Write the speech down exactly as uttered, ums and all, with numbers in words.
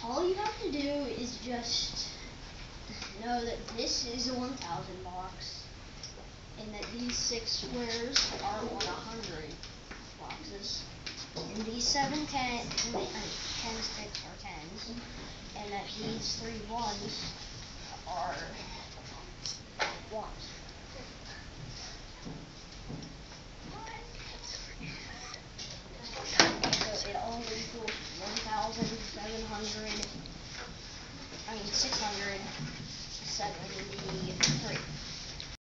all you have to do is just know that this is a one thousand box, and that these six squares are one hundred boxes, and these seven ten, I mean, ten sticks are tens, and that these three ones are ones. So it all equals one thousand seven hundred, I mean six hundred seventy-three.